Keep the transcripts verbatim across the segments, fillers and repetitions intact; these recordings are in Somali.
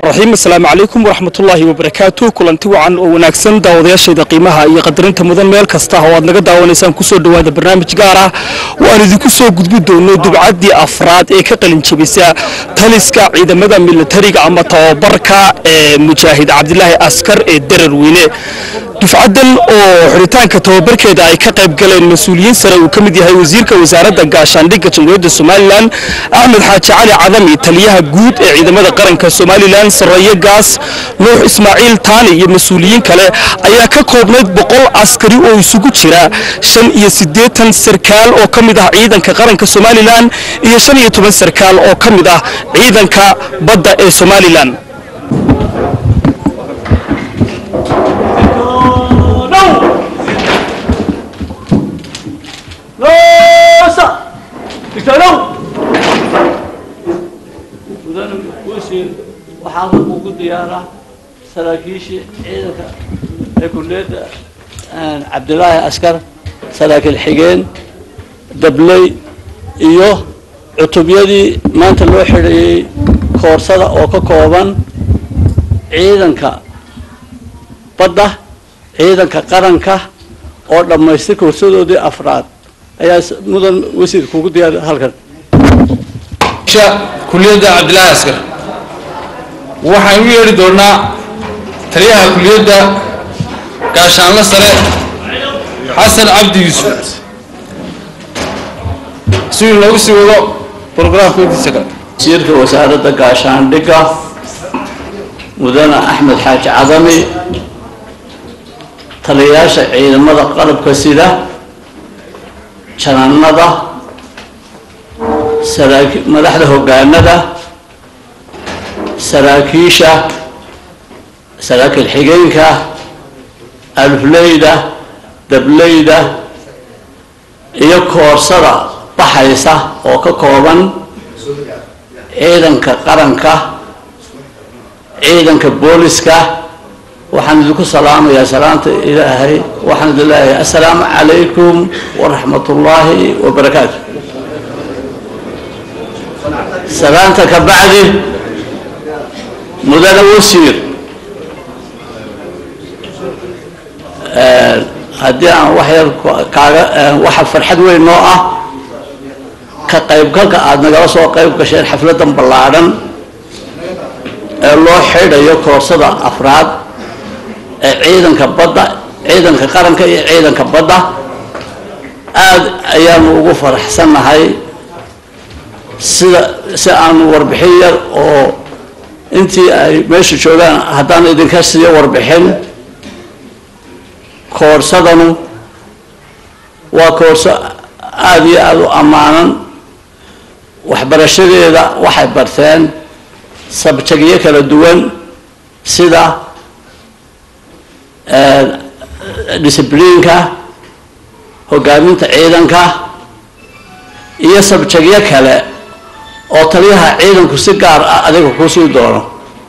الرحيم السلام عليكم ورحمة الله وبركاته كلنتي وعن وناكسن داودياشيدا qiimaha iyo qadarinta mudan meel kasta oo aad naga daawaneysaan ku soo dhawaada barnaamij gaar ah oo aan idinku soo gudbi doono dubcadii afraad ee ka qalin jabisa taliska ciidamada militariga ama tababarka ee Mujaahid Cabdilaahi Askar ee Dararweyne dufcadan oo xiritaanka tababarkeeda ay ka qayb galeen mas'uuliyiin sare oo kamid yahay wasiirka wasaaradda gaashaandhigga Jamhuuriyadda Soomaaliland Ahmed Xaaji Cali Cadami taliyaha guud ee ciidamada qaranka Soomaaliland Saraaye Gaas Nuux Ismaaciil Taani iyo mas'uuliyiin kale ayaa ka koobnayd boqol askari oo isugu jira shan iyo siddeetan sarkaal oo kamid ah ciidanka qaranka Soomaaliland iyo shan iyo toban sarkaal oo kamid ah ciidanka badda ee Soomaaliland waxaan ugu diyaaraa saraakiishii ciidanka ee kulliyadda Cabdilaahi Askar saraakiil xigeen dablay iyo cutubyadii maanta loo xidhayay koorsada oo ka kooban ciidanka badda ciidanka qaranka oo dhammaystay koorsadoodii afraad ayaa mudan wasiir kugu diyaar halkan kulliyadda Cabdilaahi Askar waxaan u yeeri doonaa taliyaha kulliyadda gaashaanle sare Xasan Cabdi Yuusuf si loogu sii wado barnaamijkiisa kale wasiirka wasaaradda gaashaandhigga mudane Ahmed Xaaji Cadami taliyaasha ciidamada qalabka sida janaanada saraakiil madaxda hoggaanada saraakiisha saraakiil xigeenka alfleyda dableyda iyo koorsada baxaysa oo ka kooban ciidanka qaranka ciidanka booliska waxaan idinku salaamayaa salaanta ilaahay waxaan idin leeyahay assalaamu calaykum waraxmatullaahi wabarakaatu salaanta ka bacdi mudane wasiir haddii aan wax yar kaaga waxa farxad weyn noo ah ka qaybgalka aad nagala soo qayb gasheen xafladan ballaadhan ee loo xidhayo koorsada afraad ee ciidanka badda ciidanka qaranka iyo ciidanka badda aad ayaanu ugu faraxsanahay sida si aan warbixin yar oo intii ay meesha joogaan haddaan idinka siiyo warbixin koorsadanu waa koorso aad iyo aad u ammaanan waxbarashadeeda waxay barteen sabjagyo kala duwan sida discipliinka hoggaaminta ciidanka iyo sabjagyo kale oo taliyaha ciidanku si gaar ah adiga ku sii doono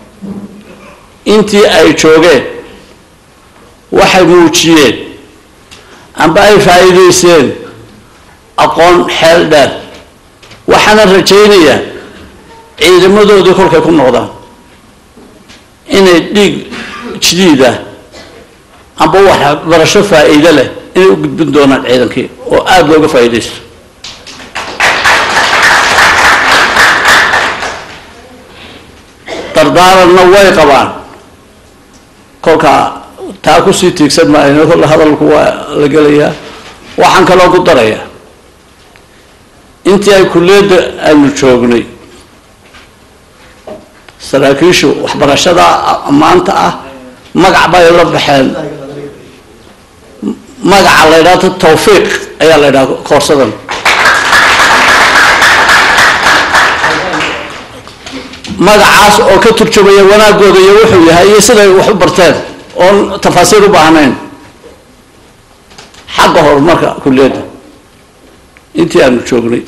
intii ay joogeen waxay muujiyeen amba ay faa'iideysteen aqoon xeel dheer waxaana rajaynayaa ciidamadoodii kolkay ku noqdaan inay dhiig jadiid ah amba waxbarasho faa'iido leh inay u gudbin doonaan ciidankii oo aada looga faa'iideysto dardaaranna way qabaan kolkaa taa kusii tiigsan maayo kolle hadalku waa la gelayaa waxaan kaloo ku darayaa intii ay kulliyadda aanu joognay saraakiishu waxbarashada maanta ah magac bay la baxeen magaca la yidhahdo tawfiiq ayaa la yidhaha koorsadan magacaas oo ka turjumaya wanaagooda iyo wuxuu yahay iyo siday wax u barteen oon tafaasiir u baahnayn xagga horumarka kulliyadda intii aanu joognay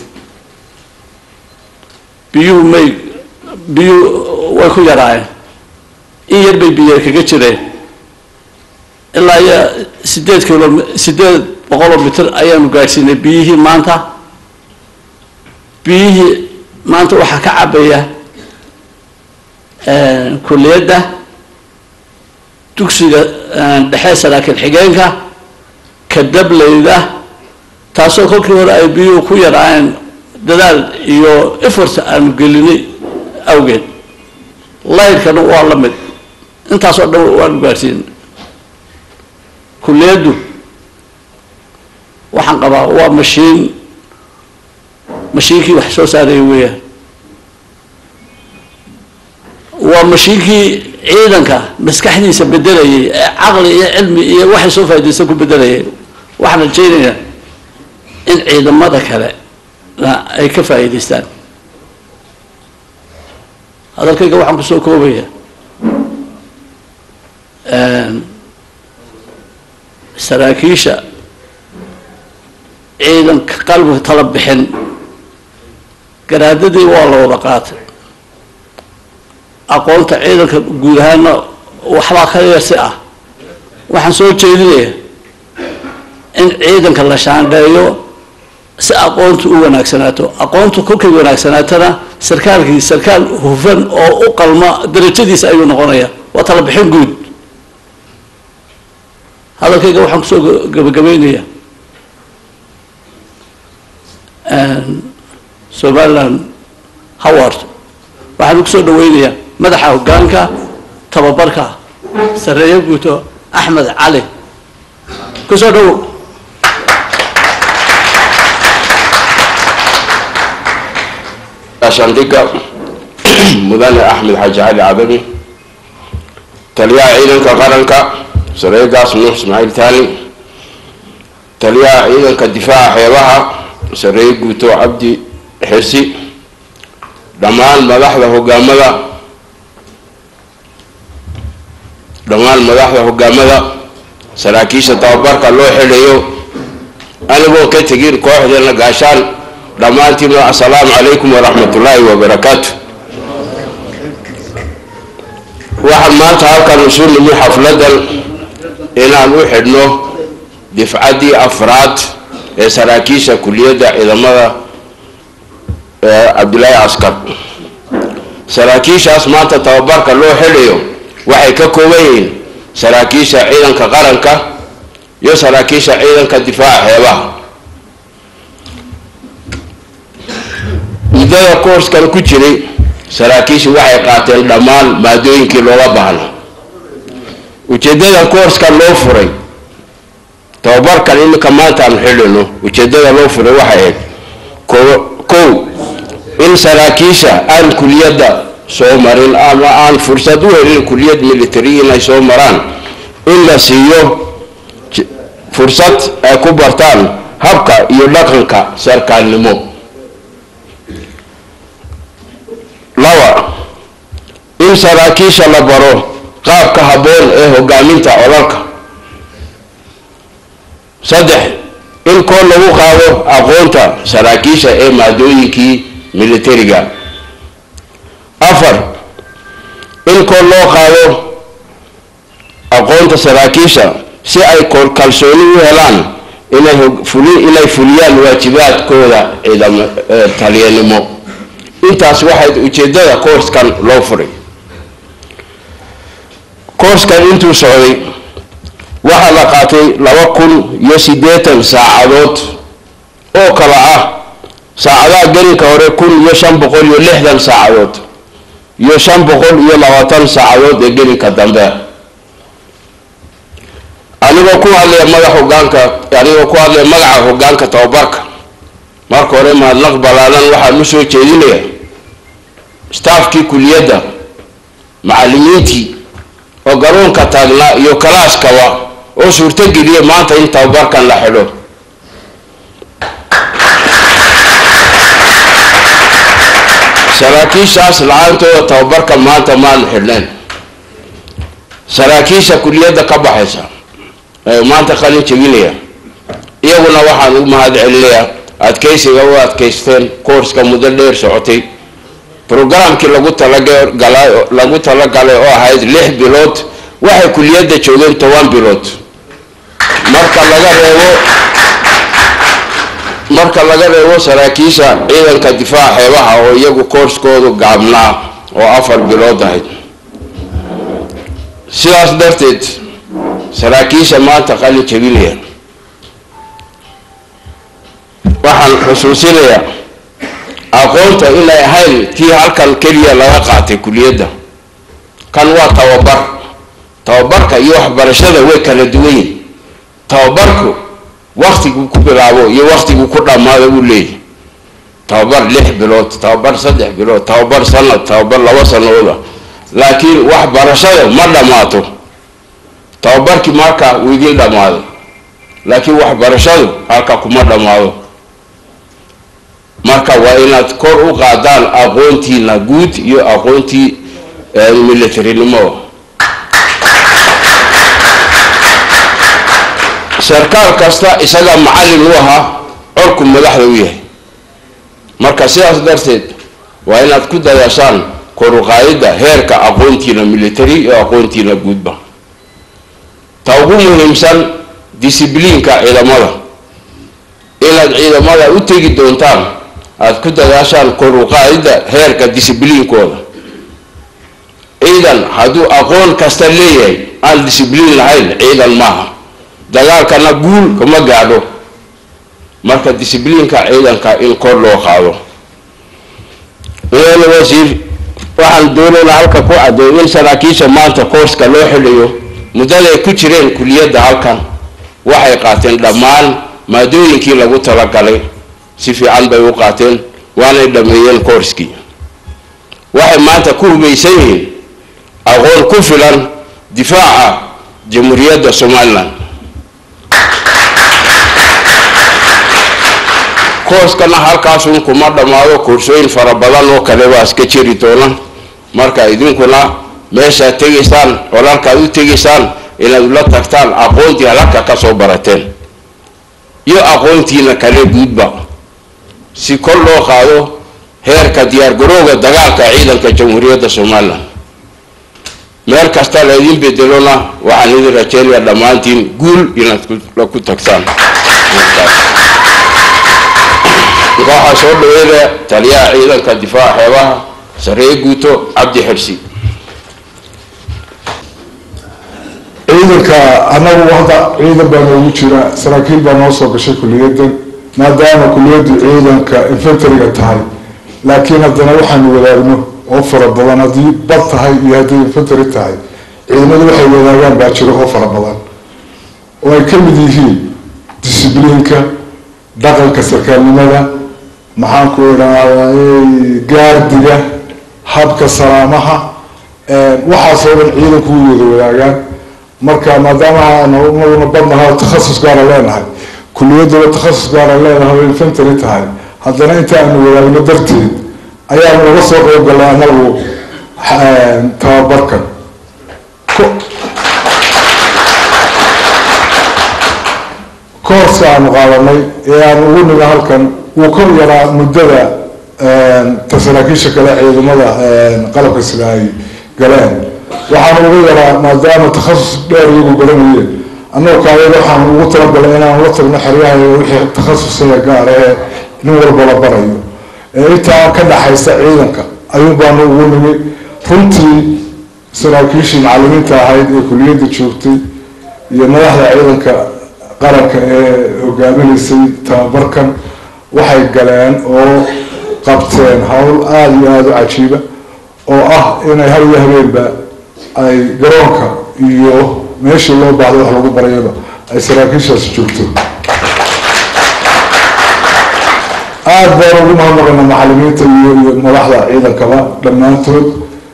biyuhu may biyuhu way ku yaraayeen in yar bay biyo kaga jireen ilaa iyo sideed kilo sideed boqoloo mitir ayaanu gaadhsiinay biyihii maanta biyihii maanta waxaa ka cabaya كلية تكسي دحيس لكن حجينك كدب ليدا تاسو كل كور أي بيو كوير عين دلال يو إفرس أن قلني أوجد الله يكرم والله مد أنت صدق وان بارسين كلية دو وحن قبا هو مشين مشيكي وحسوس هذا وياه ومشيكي عيدنك مسكحني سبدلي عقلي علمي واحد سوف يدرسك بدلي واحنا جينا إن عيد ما ذكره لا أي كفاية يدستان هذا الكيك واحد بسوق كوبية سراكيشة عيدنك قلبه طلب بحن قرادتي والله وضقات أقولت عيدك جودهنا وحلا خير سئة وحنسوي شيء إن عيدك الله شان دايو سأقولت وناك سناتو أقولت كوكي وناك سناتنا سركال كي سركال هوفن أو أقل ما درجة دي سأيون غنية وطلب حين جود هذا كي جو حنسوي قبل قبيلية سبحان هوارت واحد يكسر دوينيا مدحه وقانك تببركه سريه بوتو أحمد علي كسر دو عشان ديك مدن أحمد حاج علي عبدي تليا عيدك قرنك سريه قاس نوح اسماعيل ثاني تليا عيدك الدفاع حيوها سريه بوتو عبدي حسي دمان مدحده هجامدا دمان مدحده هجامدا سراكيش توبرك الله حليو أنا بو كتير كواحد أنا قاشان دمانتي السلام عليكم ورحمة الله وبركاته واحد ما تعرف الرسول من حفلة إن الواحد نو دفعتي أفراد سراكيش كلية إذا ماذا عبد الله عسكر سراكيش أسماء تتوبرك الله حليو وحي ككوين سراكيش عيدا كقرنك يو سراكيش عيدا كدفاع هيبا إذا كورس كان كتيري سراكيش وحي قاتل دمال مادوين كيلو بحنا وجدد كورس كان لو فري توبرك لأنه كمان تعمل حلو وجدد لو فري وحي كو كو إن سراكيشة أن كلية سومرين أما أن فرصة إن كلية ميليتريين سومران إلا سيو فرصة كبرتان هبكا يلقنك سركان نمو لوا إن سراكيشة لبرو قابك هبون إيه قامينتا أولك صدح إن كل لو قابو أقونتا سراكيشة إيه مادويكي ميليتريغا أفر إن كل لو قابو أقونتا سراكيشة سي أي كل كالسوني وهلان إنه فلي إلى فليان واجبات كودا إذا تالينمو intaas waxay ujeedada course kan loo furay course kan intuu socday waxa la qaatay laba kun iyo siddeetan saacadood oo kala ah saacadaha garinka hore kun iyo shan boqol iyo lixdan saacadood iyo shan boqol iyo labaatan saacadood ee garinka dambe anigoo ku hadlaya madaxa hoggaanka anigoo ku hadlaya magaca hoggaanka tababarka marka hore mahadnaq balaadan waxaan u soo jeedinayaa staafkii kuliyadda macallimiintii oo garoonka taagnaa iyo kalaaskaba oo suurtageliya maanta in tababarkan la xidho saraakiishaas la'aantooda tababarka maanta maan xidhnayn saraakiisha kuliyadda ka baxaysa ee maanta qalin jebinaya iyaguna waxaan u mahad celinayaa adkaysiga u adkaysteen course-ka muddo dheer socotay programkii lagu talagalay lagu talagalay oo ahayd lix bilood waxay kuliyadda joogeen toban bilood marka laga reebo marka laga reebo saraakiisha ciidanka difaaca xeebaha oo iyagu course-koodu gaabnaa oo afar bilood ahayd sidaas darteed saraakiisha maanta qalin jabinaya waxaan xusuusinayaa aqoonta inay ahayn tii halkan keliya laga qaatay kuliyadda kan waa tababar tababarka iyo waxbarashada way kala duwan yihiin tababarku waqtigu ku bilaabo iyo waqtigu ku dhamaado uu leeyahay tababar lix bilood tababar saddex bilood tababar sanad tababar laba sanadooda laakiin waxbarashada ma dhamaato tababarki marka uu idin dhamaado laakiin waxbarashadu halka kuma dhamaado marka waa inaad kor u qaadaan aqoontiina guud iyo aqoontii militarinimo sarkaal kasta isaga macallin u ahaa orku madaxda u yahay marka sidaas darteed waa inaad ku dadaashaan kor u qaadida heerka aqoontiina military iyo aqoontiina guudba ta ugu muhiimsan discipliinka ciidamada inaad ciidamada u tegi doontaan aad ku dadaashaan kor u qaadida heerka discipliinkooda ciidan hadduu aqoon kasta leeyahay aan discipliin lahayn ciidan maaha dagaalkana guul kama gaadho marka discipliinka ciidanka in kor loo qaado wayna wasiir waxaan doonaynaa halka ku caddeeyo in saraakiisha maanta kooska loo xiliyo muddada ay ku jireen kuliyadda halkan waxay qaateen dhammaan maadooyinkii lagu talagalay si fiican bay u qaateen waanay dhameeyeen kooskii waxay maanta ku hubaysan yihiin aqoon ku filan difaaca jamhuuriyadda Somaliland kooskana halkaas uu kuma dhamaado koorsooyin fara badan oo kale waa iska jiri doona marka idinkuna meesha tegaysaan walaalka u tegaysaan inaad la tagtaan aqoontii halka ka soo barateen iyo aqoontiina kale guudba si kor loo qaado heerka diyaar garowga dagaalka ciidanka jamhuuriyadda Somaliland meel kasta la idin bedelona waxaan idin rajaynayaa dhammaantiin guul inaad ku tagtaan waxaa soo dhaweynaya taliyaha ciidanka difaaca xeebaha saree guuto Cabdi Xirsi ciidanka anagu wada ciidan baa ugu jira saraakiil baa noo soo gashay kuliyadda maadaama kuliyaddu ciidanka infantryga tahay laakiin haddana waxaan wadaagno oo fara badan haddii bad tahay iyo haddii infantry tahay ciidamadu waxay wadaagaan baa jiro oo fara badan oo ay ka mid yihiin discipliinka dhaqanka sarkaalnimada maxaan ku idhahdaa gaardiga habka salaamaha waxaasoo dhan ciidanku wada wadaagaan marka maadaama aanu ummaduna badnahay takhasus gaara leenahay kuliyadda takhasus gaara leenahay oo infantry tahay haddana inta aanu wadaagno darteed ayaanu uga soo qayb galnay anagu tababarkan koorska aanu qaadanay ee aanu ugu nima halkan wuu kor yaraa muddada tasaraakiisha kale ciidamada qalabka sida ay galeen waxaan ugu yaraa maadaama takhasus dheer iyagu garanayeen annagu kaayada waxaan ugu talagalay inaan la tagno xeryaha wixii takhasusada gaar ee nin walba la barayo ee intaa ka dhaxaysa ciidanka ayuun baanu ugu nimi runtii saraakiishii macallimiinta ahayd ee kuliyadda joogtay iyo madaxda ciidanka qaranka ee hogaaminaysay tababarkan waxay galeen oo qabteen hawl aada iyo aada u cajiiba oo ah inay har iyo habeenba ay garoonka iyo meeshii loo baahday wax lagu barayaba ay saraakiishaasi joogto aada baan ugu mahadnaqaynaa macallimiinta iyo iyo madaxda ciidankaba dhammaantood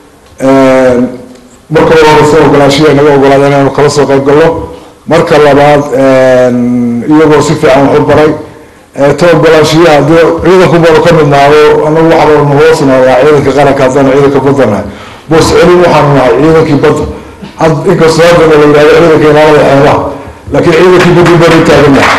marka horeysa ogolaashiya naga ogolaada inaanu kala soo qayb gallo marka labaad iyagoo si fiican wax u baray ta ogolaashiyaha haddii ciidanku baanu ka midnaado anagu waxaanu hoosnayaa ciidanka qaranka haddaan ciidanka badda nahay boos celin waxaanu nahay ciidankii badda inkastoo haddana la yidhahdo ciidanka ilaalada xeebaha laakiin ciidankii baddi banu taaganahay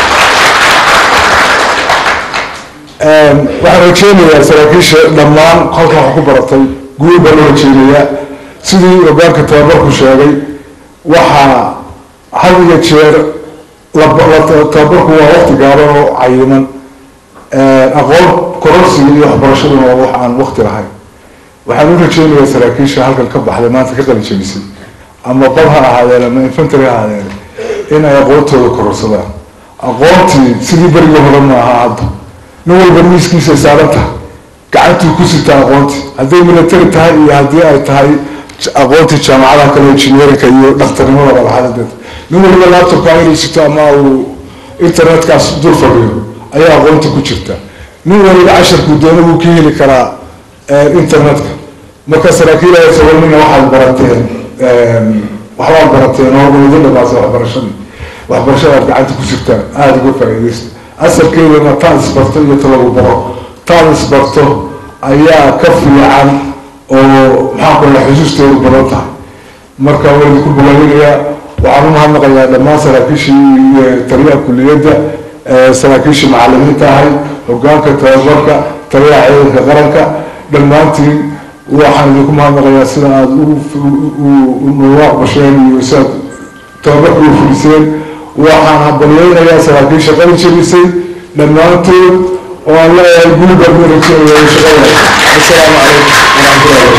waxaan rajeynayaa saraakiisha dhammaan halkan wax ku baratay guul baan u rajeynayaa sidii hogaanka tababarku sheegay waxaa had iyo jeer tababarku waa waqti gaaban oo cayiman aqoon kororsiga iyo waxbarashaduna waa wax aan waqti lahayn waxaan u rajeynayaa saraakiisha halkan ka baxday maanta ka qalin jabisay ama bal ha ahaadeen ama infantry ha ahaadeen inay aqoontooda kororsadaan aqoontii sidii berigii hore ma aha hadda nin walba miiskiisa saaran tahay gacantuu ku sitaa aqoontii hadday military tahay iyo haddii ay tahay aqoontii jaamacadaha kale engineerinka iyo dhakhtarnimada balxaladeed nin waliba laptopka inuu sito ama uu internetkaas dul fadhiyo ayaa aqoonta ku jirta nin waliba casharkuu doono wuu ka heli karaa internetka marka saraakiil ay sawarnina waxaad barateen waxbaad barateen oo idin dhamaasa waxbarashadii waxbarashada aad gacanta ku jirtaan aada uga faa'iidaysta asalkeedana taad isbarto iyo talagu baro taad isbarto ayaa ka fiican oo maxaa kula xusuusteedu badan tahay marka waan idinku bogaadinayaa waxaan u mahadnaqayaa dhammaan saraakiishii taliyaha kulliyadda saraakiishii macallimiinta ahay hogaanka tababarka taliyaha ciidanka qaranka dhammaantiin waxaan idinku mahadnaqayaa sida aada ugu aqbasheen iyo sidaad tababarka u fuliseen waxaan habalyeynayaa saraakiisha qalin jabisay dhammaantood oo aan leeyahay guriga ku rajinaya shaqada assalaamu calaykum waraxmatullahi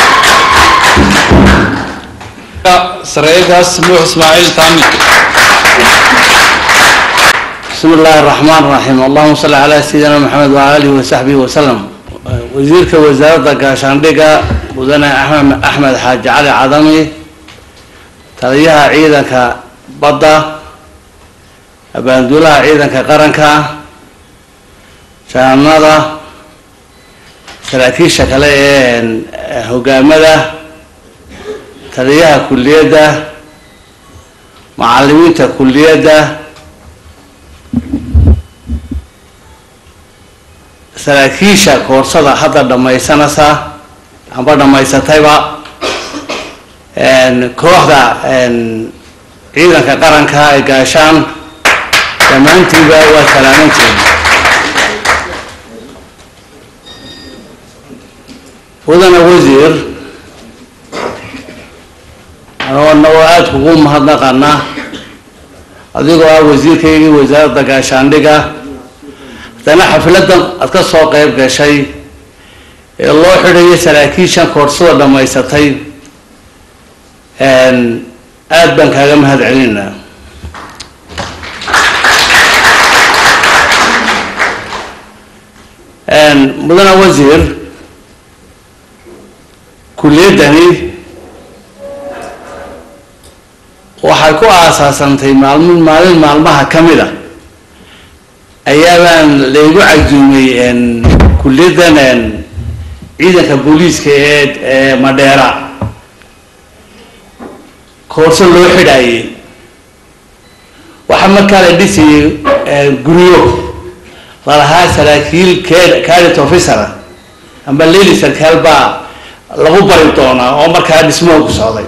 wabarakaatu سريعكاس نوح إسماعيل ثاني. بسم الله الرحمن الرحيم اللهم صل على سيدنا محمد وعلى آله وصحبه وسلم وزيرك وزارة قاشاندقة وزنا أحمد أحمد حاج علي عظمي تريها عيدك بضة أباندولها عيدك قرنك شامنة سراكيش شكلين هجامدة تريها كلية معلمين كلية سراكيشة كورسة حتى لما يسنسا أما لما يستيبا إن كوحدة إن عيدا كقرن كا إجاشان كمان تبا وسلامين وذنا وزير أنا النوعات حكومة هذا قرنا أذكر وزير كي وزارة قاشاندقة أنا حفلة أتكسر قيب كشيء الله حرية سراكيشان كورسوا لما يستطيع أن أدبن كلام هذا علينا أن بدنا وزير كلية دني waxay ku aasaasantay maalmin maalin maalmaha kamida ayaan leeyahay cajumay in kulliyadan ciidanka booliiska ee Madeira koorso loo xidhaayay waxa markaa la dhisay guriyo walaha saraakiil cadet officer amba leeli sarkaal baa lagu bari doonaa oo markaa dhismo ku socday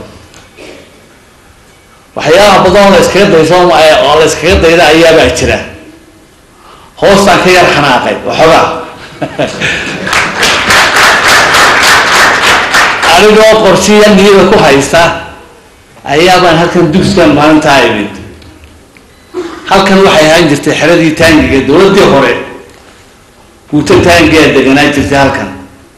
waxyaabo badan oo iska dayso oo la iska dayda ayaa baa jira hoostan ka yar xanaaqay waxooga arigoo qorshiya niyada ku haysta ayaa baan halkan dugsigan maalinta ahayd halkan waxay ahaan jirtay xeradii taangiga dowladii hore guuta taangiga deganaa jirtay halkan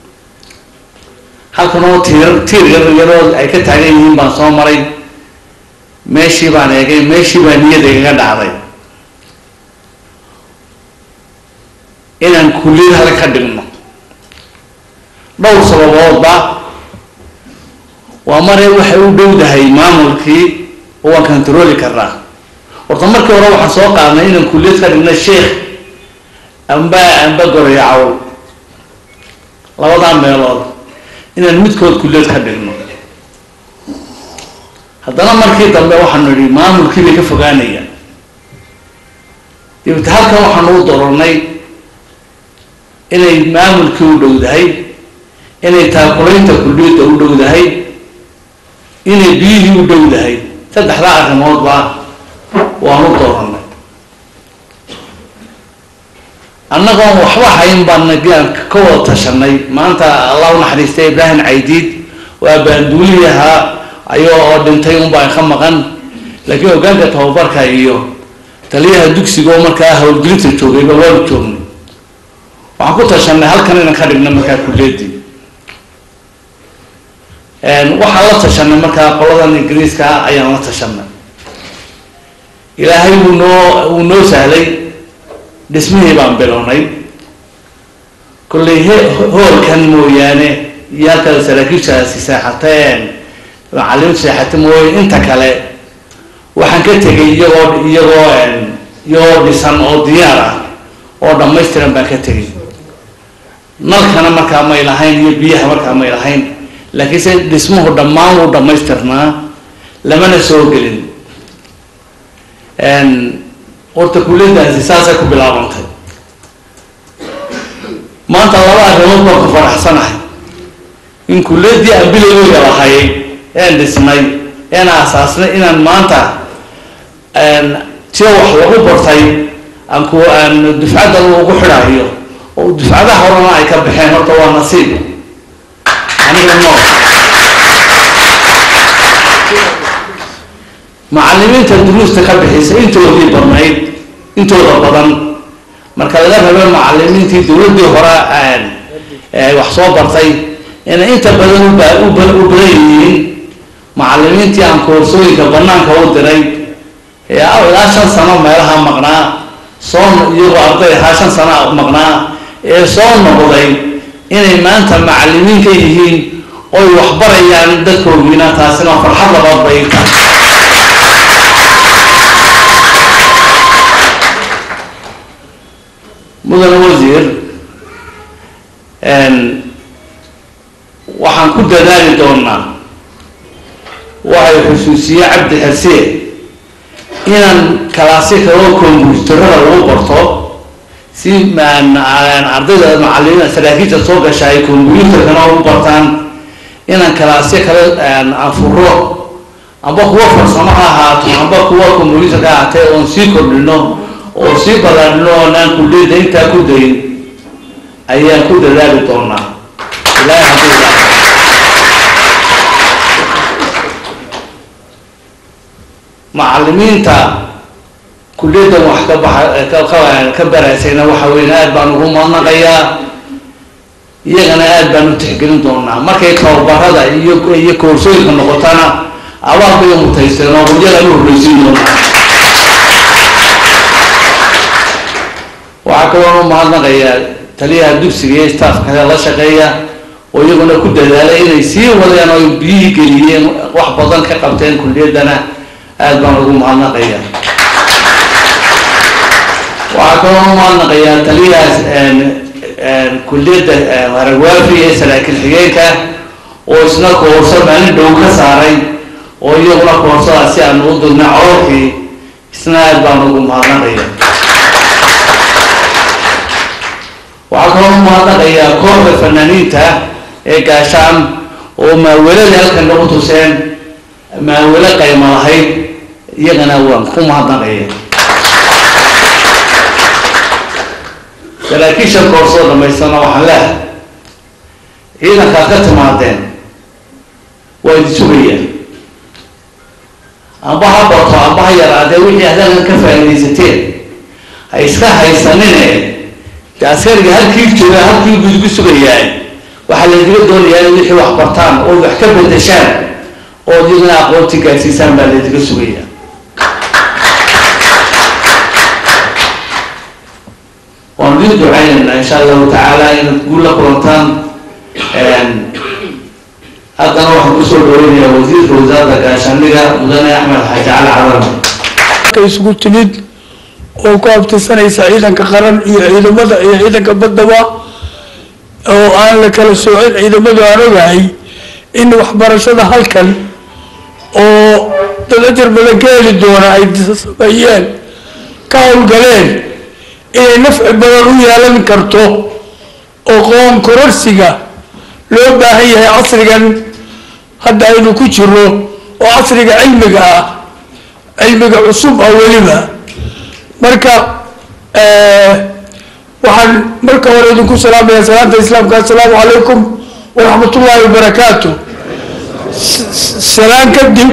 halkan oo tiir tiir yaroo ay ka taagan yihiin baan soo maray meeshii baan eegay meeshii baan niyada iga dhacday inaan kulliyad hal ka dhigno dhowr sababoodba waa maray waxay u dhowdahay maamulkii oo aan control karnaa horta markii hore waxaan soo qaadnay inaan kulliyad ka dhigno sheekh amba amba gorayaw labada meelood inaan midkood kulliyad ka dhigno haddana markii dambe waxaan nidhi maamulkii bay ka fogaanayaan dibta halkan waxaan u doronay inay maamulkii u dhowdahay inay taakulaynta kulliyadda u dhowdahay inay biyihii u dhowdahay saddexdaa arrimoodba waan u doronay annagoon waxba hayn baan ka wada tashanay maanta allah u naxariistay ibraahim caydiid waa baanduuliyaha ayoo dhintay un baan ka maqan laakiin hogaanka tababarka iyo taliyaha dugsiga oo markaa hawlgelinta joogay ba waan joognay waxaan ku tashanay halkan inaan ka dhigno markaa kulliyadii waxaan la tashanay markaa qoladan ingiriiska ayaan la tashanay ilaahay wuu noo wuu noo sahlay dhismihii baan bilownay kulley hoolkan mooyaane iyo halka saraakiishaasi seexateen macallimiintu seexatay mooye inta kale waxaan ka tegay iyagoo iyagoo iyagoo dhisan oo diyaar ah oo dhammaystiran baan ka tegay nalkana markaa may lahayn iyo biyaha markaa may lahayn laakiin se dhismuhu dhammaan wuu dhammaystirnaa lamana soo gelin horta kulliyadaasi saasay ku bilaabantay maanta laba arrimood baan ku faraxsanahay in kulliyadii aan bilowga lahay een dhisnay een aasaasnay inaan maanta tiyo wax lagu bartay aan ku aan dufcadda ugu xidhaayo oo dufcadaha horena ay ka baxeen horta waa nasiib aniga nool macallimiinta duruusta ka bixisa intoodii badnayd intooda badan marka laga rabo macallimiintii dowladdii hore wax soo bartay in inta badan u badan yihiin macallimiintii aan koorsooyinka banaanka u diray ee ilaa shan sano meelaha maqnaa soo iyagoo arday ahaa shan sano maqnaa ee soo noqday inay maanta macallimiin ka yihiin oy wax barayaan dadkoogiina taasina farxad labaad bay tahay mudane wasiir waxaan ku dadaali doonaa waxay xusuusiye cabdi xasee inaan kalaasi kaloo kombuyuutarada lagu barto si ardayda macallimiin saraakiisha soo gasha ay kombuyuutarkana u bartaan inaan kalaasi kale afuro amba kuwa farsamo ha ahaato amba kuwa kombuyuutarka ahaatee oon sii kordhino oo sii balaadhino oonaan kulliyadda intaa ku dayin ayaan ku dadaali doonaa ilaahay hadduu macallimiinta kulliyaddan wax ka baxa ka baraysayna waxa weyn aad baan ugu mahadnaqayaa iyagana aad baan u tixgelin doonaa markay tababarada iyo iyo koorsooyinka noqotana abaal bay mutaysteen oo iyagan u horreysiin doonaa waxaa kaloo u mahadnaqayaa taliyaha dugsiga iyo staafka la shaqeeya oo iyaguna ku dadaalay inay sii wadeen oo biyihii geliyeen wax badan ka qabteen kulliyaddana aad baan ugu mahadnaqayaa waxaa kaloo u mahadnaqayaa taliyahaas kulliyadda haragwaafi ee saraakiil xigeenka oo isna koorso maalin dhow ka saaray oo iyaguna koorsadaas si aan u dudna codorkii isna aad baan ugu mahadnaqaya waxaa kaloo u mahadnaqayaa kooxda fanaaniinta ee gaashaan oo maawelada halkan nagu tuseen maawelo qayma lahayd iyagana waan ku mahadnaqaya saraakiisha koorsoo dhamaystana waxaan leehay ciidankaad ka timaadeen waa idi sugayaan amba ha barto amba ha yaraadee wixii hadalkan ka faa'iidaysateen ha iska haysanine de askariga halkii jooga halkii gudgu sugayaa waxaa laydiga doonayaa in wixii wax bartaan oo wax ka bedeshaan oo iyagana aqoonti gaadsiisaan baa laydiga sugayaa waan idin ducaynaynaa insha allahu tacaala inaad guul la kulantaan haddana waxaan kusoo dhaweynayaa wasiirka wasaaradda gaashaandhiga mudane axmed xaaji cali cadan isugu timid oo ku abtirsanaysa ciidanka qaran iyo ciidamada iyo ciidanka baddaba oo aan la kala soocin ciidamadu aan ogahay in waxbarashada halkan oo dad ajar badan ka heli doona ay sameeyeen ka howlgaleen inay nafci badan u yeelan karto oo qoon kororsiga loo baahan yahay casrigan hadda aynu ku jiro oo casriga cilmiga ah cilmiga cusub ah weliba marka waxaan marka hore idinku salaamaya salaanta islaamka assalaamu calaykum waraxmatullaahi wabarakaatu salaan kadib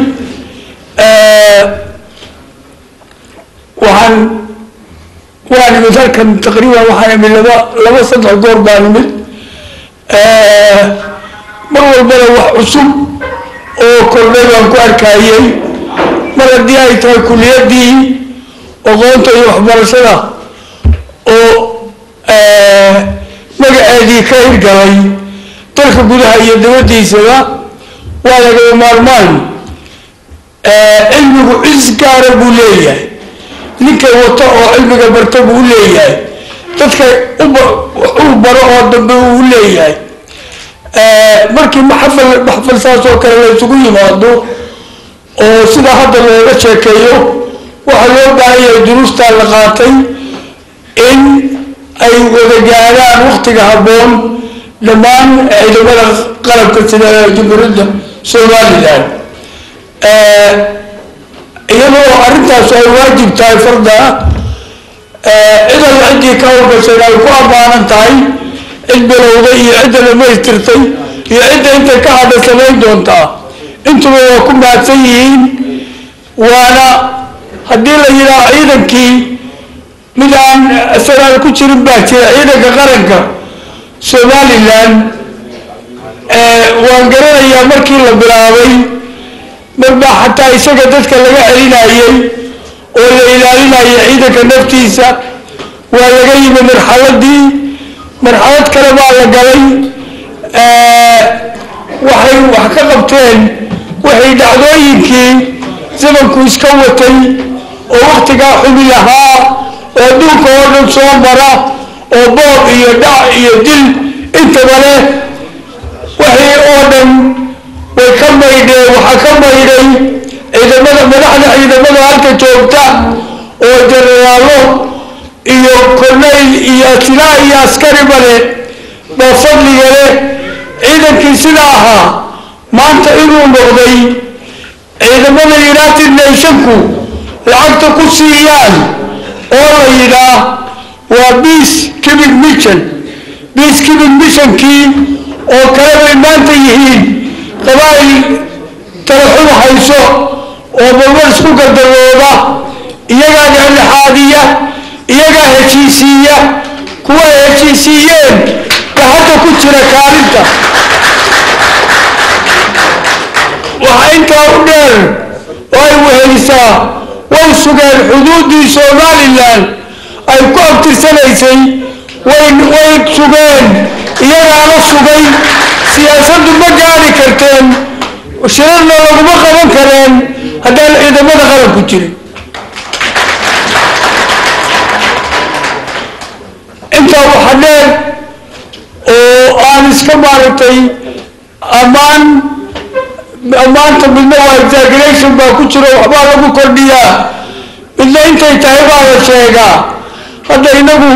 waxaan waan imid halkan taqriiban waxaan imid laba laba saddex goor baan imid mar walbana wax cusub oo kordhay baan ku arkayay mar haddii ay tahay kuliyaddii aqoonta iyo waxbarashada oo magaceedii ka hirgalay dalka gudaha iyo dibaddiisaba waa lagama maarmaan cilmigu cis gaara buu leeyahay ninka wata oo cilmiga barta buu leeyahay dadka u baro oo dambe uu leeyahay markii maxfal maxfal saas oo kale la isugu yimaado oo sida hadda looga sheekeeyo waxa loo baahan yahay duruustaa la qaatay in ay wada gaadhaan waqtiga habboon dhammaan ciidamada qalabka sida jamhuuriyadda somalilan iyadoo arrintaas ay waajib tahay farda cidan ciddii ka howlgashay ay ku ammaanan tahay cid bilowday iyo cidda dhamaystirtay iyo cidda intay ka hadha samayn doontaa intuba waa ku mahadsan yihiin waana haddii la yidhaaho ciidankii mid aan isagaan ku jirin baa jira ciidanka qaranka somalilan waan garanayaa markii la bilaabay marbaa xataa isaga dadka laga celinayay oo la ilaalinayay ciidanka naftiisa waa laga yimi marxaladii marxalad kale baa la galay waxay wax ka qabteen waxay dhacdooyinkii zamanku iska watay oo waqtigaa xumi lahaa oo adduunka oo dhan soo mara oo boob iyo dhac iyo dil intaba leh waxay oo dhan way ka maydheen waxaa ka maydhay ciidamada madaxda ciidamada halka joogta oo jenaraalo iyo korneyl iyo silaa iyo askari bale baa fadliga leh ciidankii sida ahaa maanta inuu noqday ciidamada united nationku lacagta ku siiyaan oo la yidhaah waa peace keeping mission peace keeping missionkii oo kale bay maanta yihiin qabaa'il talaxum hayso oo balwar isku gardarooda iyagaa dhexdhexaadiya iyagaa heshiisiiya kuwa ay heshiisiiyeen baa hadda ku jira kaalinta waxaa intaa u dheer oo ay wehelisaa way sugeen xuduuddii somalilan ay ku abtirsanaysay way way sugeen iyagaana sugay siyaasaddu ma gaari karteen shirarna laguma qaban kareen haddaan ciidamada qaranku jirin intaa waxa dheer oo aan iska maaragtay ammaan ammaanta midna waa exaggeration baa ku jiro waxbaa lagu kordhiyaa midna intay tahay baa la sheegaa hadda inagu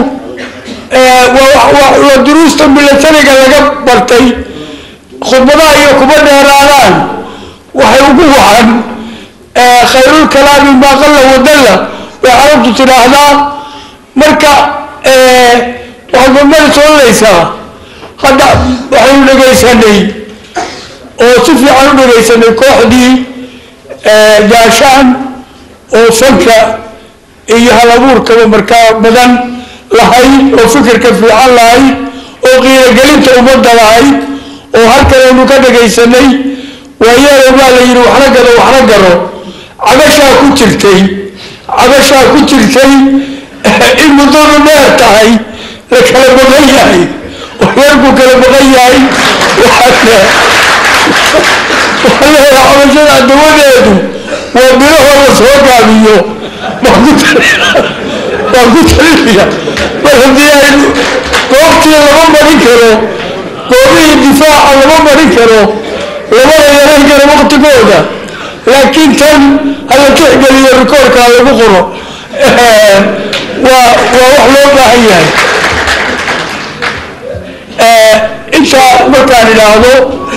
waa duruusta milatariga laga bartay khudbadaha iyo kuma dheeraadaan waxay ugu wacan khayrul kalaami maa qalla wadalla way carabtu tidhaahdaa marka waxaad mamada soonaysaa hadda waxaynu dhegaysanay oo si fiican u dhegaysanay kooxdii gaashaan oo fanka iyo halabuurkaba markaa badan lahayd oo fikirka fiican lahayd oo qiirogelinta ummadda lahayd oo halkanaynu ka dhegaysanay waayeelo baa la yidhi waxna gado waxna garo cabashaa ku jirtay cabashaa ku jirtay in muddadu dheer tahay la kala baqan yahay oo reerku kala baqan yahay waxaa leeyahay cabashada dawadeedu waa bilahoo la soo gaabiyo baan ku talinaya mar haddii aynu goobtii lama marin karo goobihii difaaca lama marin karo lamana yaran karo waqtigooda laakiin tan hala tixgeliyo rikoorkaa lagu qoro waa waa wax loo baahan yahay intaa markaan idhaahdo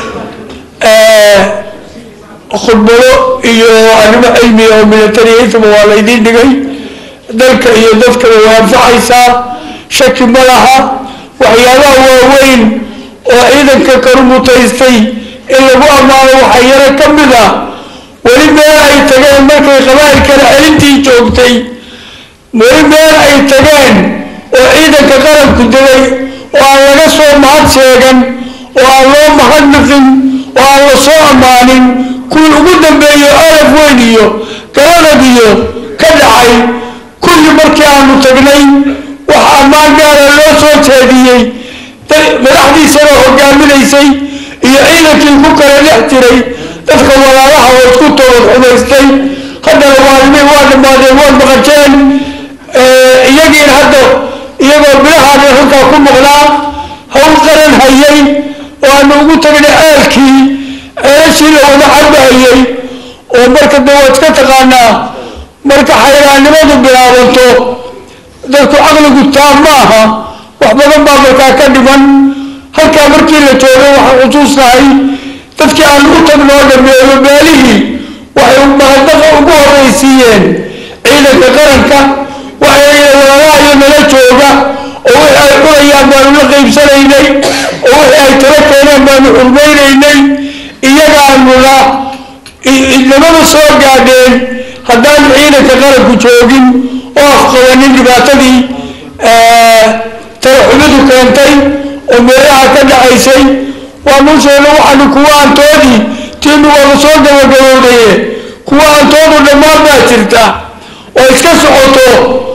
khudbado iyo arrimo cilmi oo militariyaysaba waa laydiin dhigay dalka iyo dadkaba waa anfacaysaa shaki ma laha waxyaabaha waaweyn oo ciidanka karu mutaystay in lagu ammaano waxaa yaro ka mid ah weli meel ay tageen markay qabaa'ilkana celintii joogtay weli meel ay tageen oo ciidanka qaranku degay oo aan laga soo mahad sheegan oo aan loo mahad naqin oo aan la soo ammaanin كل وجود بيو ألف وينيو كلام بيو كدعي كل مركان متجنين وحمان قال الله صوت هدية ملاحدي سنة وقال من يسي يعينك البكرة الاحتري تدخل ولا راح وتكتر الحميستي خد الوالمين واد ما ديوان بغجان يجي هذا يقول بلها هذا كم مغلا هو قرن هيي وأنه قلت من آلكي إيش اللي هو محبة هيي ومركز دوت كتغانا مركز حيران لماذا بلاوانتو ذلك عقل قلتان معها وحبا ما مركز كدبا هل كان مركز لتوله وخصوصنا هي تذكي عن قلت من هذا بياليه وحي مهدفة أبوه الرئيسيين عيدك قرنك وحي وراء ملجوغا وحي قرية ما نلقيب سنيني وحي تركنا ما نحرمينيني إياك عمنا إنما نصور قاعدين هدان عيدك قرنك جوغين وأفقوانين لباتدي ترحمدو كانتين ومريعا كدعيسي ونوشي لوحا لكوان تودي تينو ونصور قوانين كوان تودو لما باترتا وإسكسو عطو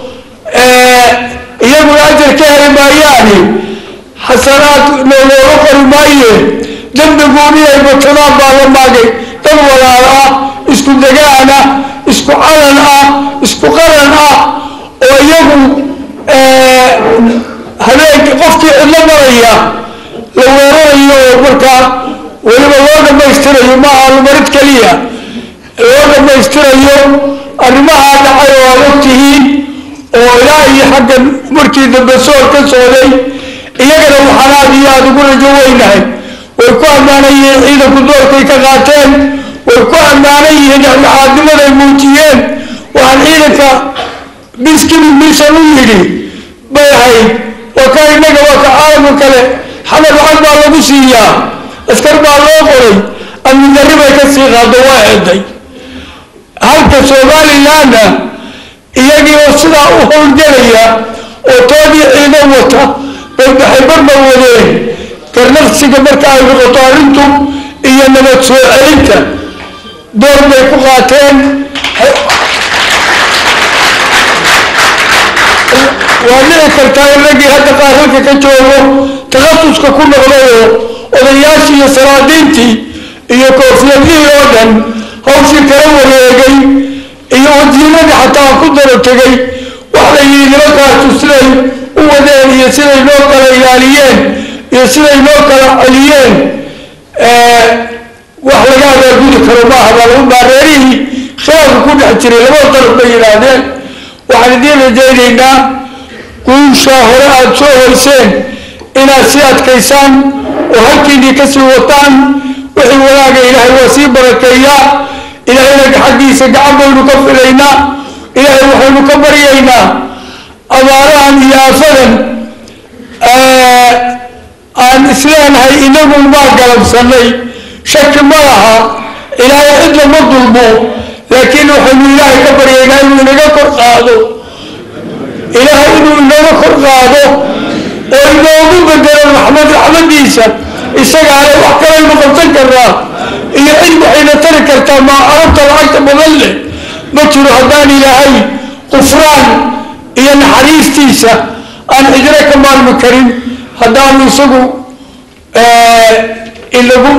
يقول أجر كهر ماياني حسنات لو رقر المايه جنب قولي المطلاب بالماغي تنولا لا اسكو دقانا اسكو علنا اسكو قرنا ويقول هذيك قفتي إلا مريا لو رأيه بركة ولما وانا ما يشتريه معه المرد كليا وانا ما يشتريه أرمها دعي ووقته وإلهي حق مركز البسور كسولي إياك لو حنادي يا تقول جوينه ويكون ماني إذا كدور كي كغاتين ويكون ماني نحن عادمنا الموتيين وعن إيدك بسكين الميسانويري بيهي وكان نجا وكعالم وكله حمد عن الله بسيا أذكر الله قولي أن نجرب كسير هذا واحد هل كسوالي لنا إيجي وصلا أهل جريا وتودي إذا وتا بحبر مولين كرنفسي كبركا بغطارنتم إيا نمتسوء أنت دور بيكو غاتين وأنا كرتاي لقي هذا قارئك كجوه تغطس ككل غلوه وذياشي يسرادينتي إيا كوفيتي يودن هوشي كرم وليقي إيا ودينني حتى أقدر أتقي وعلى يدركها تسلي وودين يسلي لوكا الإلاليين يسلي لوكا العليين وحلى قاعد أقول كرماها بالهم باريري خير كل حتري لما طلب بينادين وعلى دين الجيلينا كل شهر أتشوه السين إلى سياد كيسان وهكذا كسر وطان وحي ولاق إلهي وسيب بركيا إلهي لك حديث قعب ونكف إلينا إلهي وحي نكبر إلينا أماران يا فلن أن إسلام هاي إنهم ما قلب صلي شك مرها إلهي إدل مضلبو لكن وحي إلهي كبر إلهي ونكبر قادو إلهي إنه نكبر قادو وإنه بدل محمد أحمد عيسى إساق على وحكرا المقبطن كراه إيا علم حين تركت ما أردت العيد مظلة مجرى هداني لهي قفران إيا نحريس تيسى أن إجراك ما المكرم هداني سقو إلا قو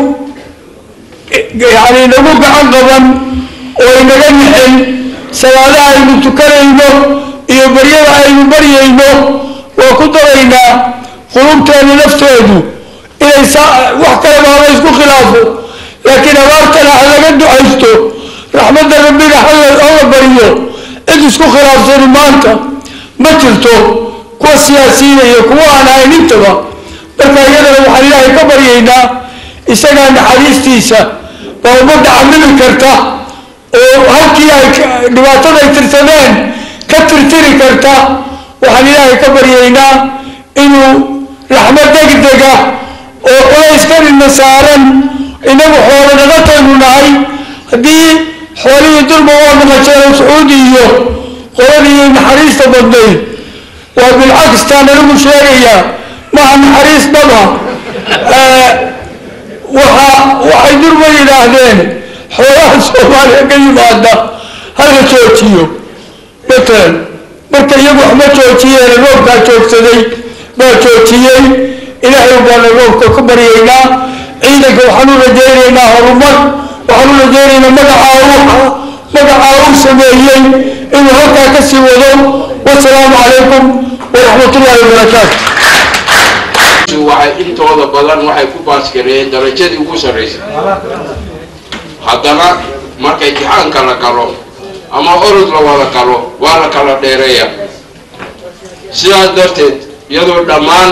يعني نقوك عنقبا وإنه نحن سوالها المتكرينه إيا بريضها المبريينه وكدرينا قلوبتنا نفتهدو إلى وحكا ما هو يسكو خلافه لكن أمارتنا على قد عيشته رحمة ربنا حل الله بريو إذ يسكو خلاف سيري مانتا مجلته كوا سياسيين يكوا أنا ينتبه بركا يدنا وحليها كبرينا إساقا حديث تيسا فهو مدى عمل الكرتا وهلكي نباتنا يترسلين كترتري كرتا وحليها كبرينا إنه رحمة دقدقة وقليس كان النسارا إنه حوالي نغطي نعي دي حوالي دول مواد مجال سعودية قولي نحريس تبضي وبالعكس كان له شيئية مع نحريس بابا آه وحا وحيدور بي الأهدين xoolaha Soomaaliya ka yimaada hala joojiyo مثلا marka iyagu wax ma joojiyeen roobka joogsaday baa joojiyay ilaahay baa roobka ku bariyeynaa ciidanka waxaan u rajaynaynaa horumar waxaan u rajaynaynaa magaca magaca uu sameeyay inuu halkaa ka sii wado wassalaamu calaykum waraxmatullaahi wabarakaatuh waxay intooda badan waxay ku baasgareeyeen darajadii ugu sarreysay haddana marka imtixaanka la galo ama orod la wada galo waa la kala dheereeya sidaas darteed iyadoo dhammaan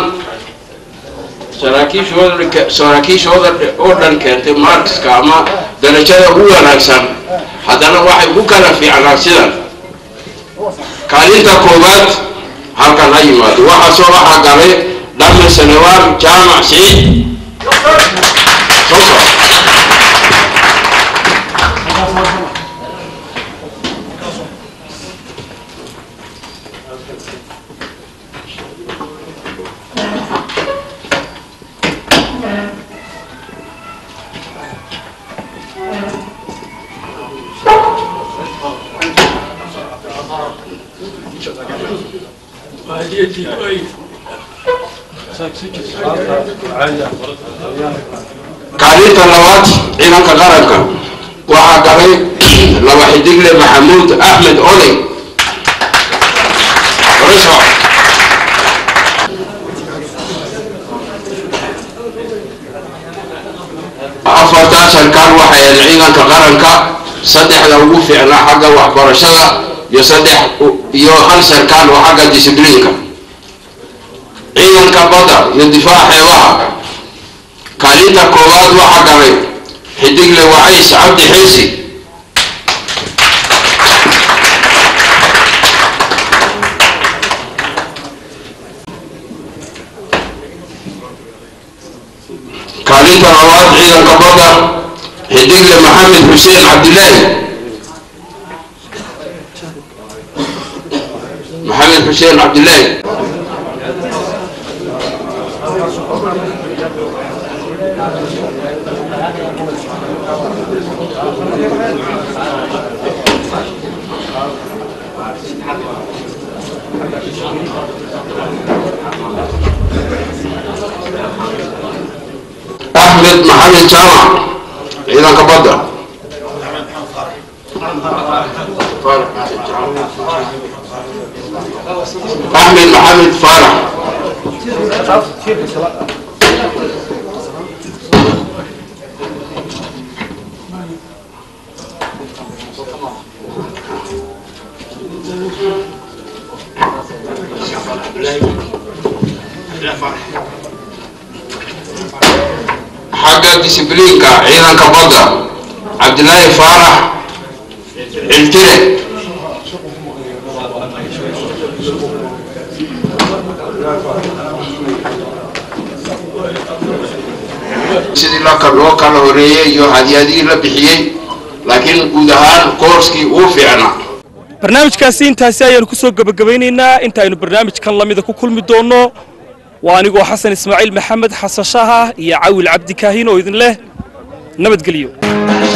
saraakiishooda oo dhan keentay markiska ama darajada ugu wanaagsan haddana waxay ku kala fiicnaa sidan kaalinta koowaad halkan ha yimaado waxaa soo waxaa galay dhame sanawaan jaamac siciid kaalinta labaad ciidanka qaranka waxaa galay laba xidigle maxamuud axmed oday afartaa sarkaal waxay ciidanka qaranka saddexda ugu fiicnaa xagga waxbarashada iyo saddex iyo hal sarkaal oo xagga discipliinka ciidanka badda iyo difaaca xeebaha kaalinta koowaad waxaa galay xidigle wacays cabdi xilsi kaalinta labaad ciidanka badda xidigle maxamed xuseen cabdilaahi maxamed xuseen cabdilaahi أحمد محمد جامع ciidanka badda أحمد محمد فارح حاجة ديسبلينكا عيدان كبضة عبد الله فارح التري سيدي الله كالو كالو هوريه يو هديادي لبحيي لكن قودهان كورسكي وفعنا barnaamijkaasi intaasi ayaan ku soo gabagabaynaynaa inta aynu barnaamijkan lamida ku kulmi doono waa anigoo xasan ismaaciil maxamed xasan shaah iyo cawil cabdi kaahin oo idin leh nabadgelyo